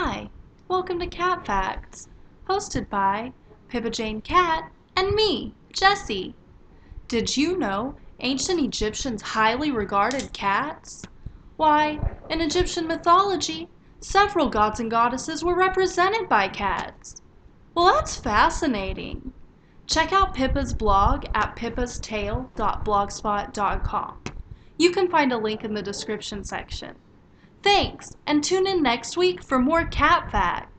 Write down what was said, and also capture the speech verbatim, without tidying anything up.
Hi, welcome to Cat Facts, hosted by Pippa Jane Cat and me, Jessi. Did you know ancient Egyptians highly regarded cats? Why, in Egyptian mythology, several gods and goddesses were represented by cats. Well, that's fascinating. Check out Pippa's blog at pippas tale dot blogspot dot com. You can find a link in the description section. Thanks, and tune in next week for more cat facts.